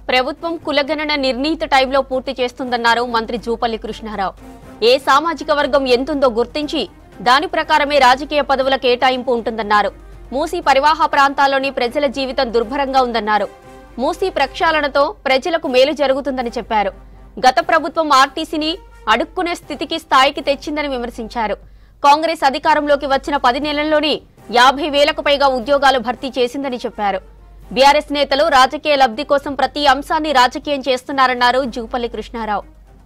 ప్రభుత్వం కులగణన నిర్ణీత టైంలో పూర్తి చేస్తుందన్నారు మంత్రి జూపల్లి కృష్ణారావు. ఏ సామాజిక వర్గం ఎంతుందో గుర్తించి దాని ప్రకారమే రాజకీయ పదవుల కేటాయింపు ఉంటుందన్నారు. మూసీ పరివాహ ప్రాంతాల్లోని ప్రజల జీవితం దుర్భరంగా ఉందన్నారు. మూసీ ప్రక్షాళనతో ప్రజలకు మేలు జరుగుతుందని చెప్పారు. గత ప్రభుత్వం ఆర్టీసీని అడుక్కునే స్థాయికి తెచ్చిందని విమర్శించారు. కాంగ్రెస్ అధికారంలోకి వచ్చిన 10 నెలల్లోనే 50,000కు పైగా ఉద్యోగాలు భర్తీ చేసిందని చెప్పారు. బీఆర్ఎస్ నేతలు రాజకీయ లబ్ధి కోసం ప్రతి అంశాన్ని రాజకీయం చేస్తున్నారన్నారు జూపల్లి కృష్ణారావు.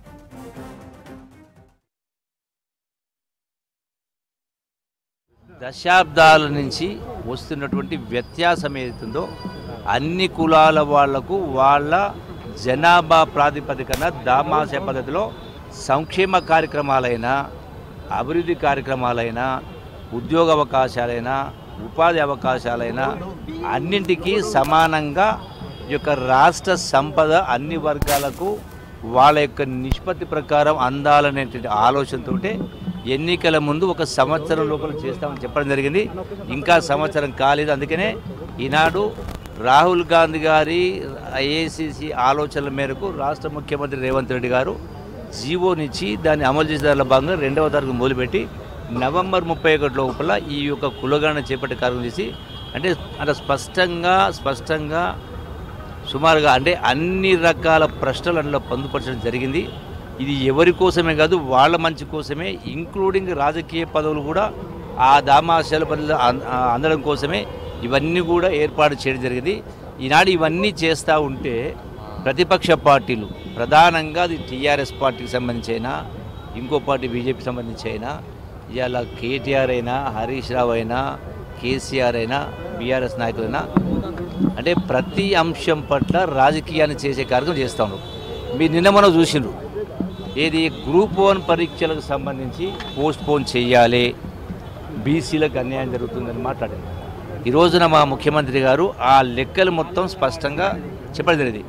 దశాబ్దాల నుంచి వస్తున్నటువంటి వ్యత్యాసం ఏదైతుందో అన్ని కులాల వాళ్లకు వాళ్ళ జనాభా ప్రాతిపదికన దామాష పద్ధతిలో సంక్షేమ కార్యక్రమాలైనా అభివృద్ధి కార్యక్రమాలైనా ఉద్యోగ అవకాశాలైనా ఉపాధి అవకాశాలైనా అన్నింటికీ సమానంగా ఈ యొక్క రాష్ట్ర సంపద అన్ని వర్గాలకు వాళ్ళ యొక్క నిష్పత్తి ప్రకారం అందాలనేటువంటి ఆలోచనతో ఎన్నికల ముందు 1 సంవత్సరం లోపల చేస్తామని చెప్పడం జరిగింది. ఇంకా సంవత్సరం కాలేదు. అందుకనే ఈనాడు రాహుల్ గాంధీ గారి ఏఐసిసి ఆలోచనల మేరకు రాష్ట్ర ముఖ్యమంత్రి రేవంత్ రెడ్డి గారు జీవోనిచ్చి దాన్ని అమలు చేసేదానిలో భాగంగా 2వ తారీఖు మొదలుపెట్టి నవంబర్ 31 లోపల ఈ యొక్క కులగణన చేపట్టే కార్యక్రమం చేసి అంటే స్పష్టంగా సుమారుగా అంటే అన్ని రకాల ప్రశ్నలు అందులో పొందుపరచడం జరిగింది. ఇది ఎవరి కోసమే కాదు, వాళ్ళ మంచి కోసమే, ఇంక్లూడింగ్ రాజకీయ పదవులు కూడా ఆ దామాషాల పనులు అందడం కోసమే ఇవన్నీ కూడా ఏర్పాటు చేయడం జరిగింది. ఈనాడు ఇవన్నీ చేస్తూ ఉంటే ప్రతిపక్ష పార్టీలు ప్రధానంగా అది టీఆర్ఎస్ పార్టీకి సంబంధించి అయినా ఇంకో పార్టీ బీజేపీకి సంబంధించి అయినా ఇవాళ కేటీఆర్ అయినా హరీష్ రావు అయినా కేసీఆర్ అయినా బీఆర్ఎస్ నాయకులైనా అంటే ప్రతి అంశం పట్ల రాజకీయాన్ని చేసే కార్యక్రమం చేస్తూ ఉన్నారు. మీరు నిన్న మనం చూసిండ్రు ఏది గ్రూప్ 1 పరీక్షలకు సంబంధించి పోస్ట్పోన్ చేయాలి, బీసీలకు అన్యాయం జరుగుతుందని మాట్లాడారు. ఈ రోజున మా ముఖ్యమంత్రి గారు ఆ లెక్కలు మొత్తం స్పష్టంగా చెప్పడం జరిగింది.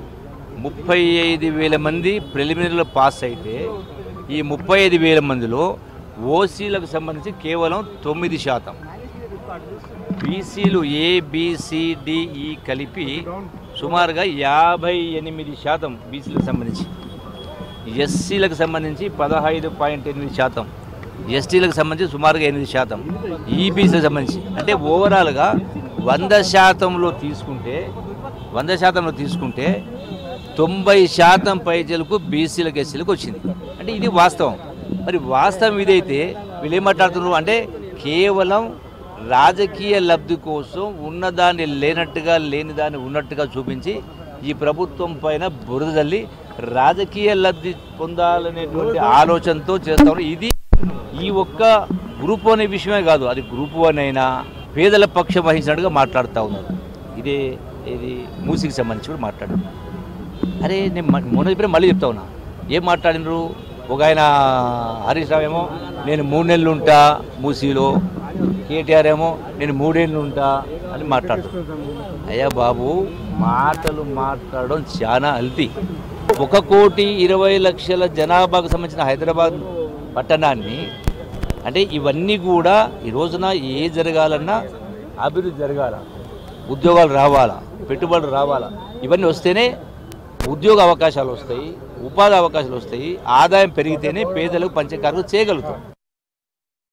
35,000 మంది ప్రిలిమినరీలో పాస్ అయితే ఈ 35,000 మందిలో ఓసీలకు సంబంధించి కేవలం 9%, బీసీలు ఏబిసిడిఈ కలిపి సుమారుగా 58% బీసీలకు సంబంధించి, ఎస్సీలకు సంబంధించి 15.8%, ఎస్టీలకు సంబంధించి సుమారుగా 8%, ఈబీసీలకు సంబంధించి అంటే ఓవరాల్గా 100%లో తీసుకుంటే 90% పైచలకు బీసీలకు ఎస్సీలకు వచ్చింది. అంటే ఇది వాస్తవం. మరి వాస్తవం ఇదైతే వీళ్ళు ఏం మాట్లాడుతున్నారు అంటే కేవలం రాజకీయ లబ్ధి కోసం ఉన్నదాన్ని లేనట్టుగా లేనిదాన్ని ఉన్నట్టుగా చూపించి ఈ ప్రభుత్వం పైన బురద జల్లి రాజకీయ లబ్ధి పొందాలనేటువంటి ఆలోచనతో చేస్తాం. ఇది ఈ ఒక్క గ్రూప్ 1 విషయమే కాదు, అది గ్రూప్ 1 అయినా పేదల పక్షం వహించినట్టుగా మాట్లాడుతూ ఉన్నారు. ఇది మూసీకి సంబంధించి కూడా మాట్లాడారు. అరే నేను మొన్న చెప్పిన మళ్ళీ చెప్తా ఉన్నా, ఏం మాట్లాడినరు? ఒక ఆయన హరీష్ రావు ఏమో నేను 3 నెలలు ఉంటా మూసీలో, కేటీఆర్ ఏమో నేను 3 ఏళ్ళు ఉంటా అని మాట్లాడుతారు. అయ్యా బాబు, మాటలు మాట్లాడడం చాలా అల్తీ. 1,20,00,000 జనాభాకు సంబంధించిన హైదరాబాద్ పట్టణాన్ని అంటే ఇవన్నీ కూడా ఈ రోజున ఏ జరగాలన్నా అభివృద్ధి జరగాల, ఉద్యోగాలు రావాలా, పెట్టుబడులు రావాలా, ఇవన్నీ వస్తేనే ఉద్యోగ అవకాశాలు వస్తాయి, ఉపాధి అవకాశాలు వస్తాయి, ఆదాయం పెరిగితేనే పేదలకు పంచే కార్యక్రమం చేయగలుగుతాం.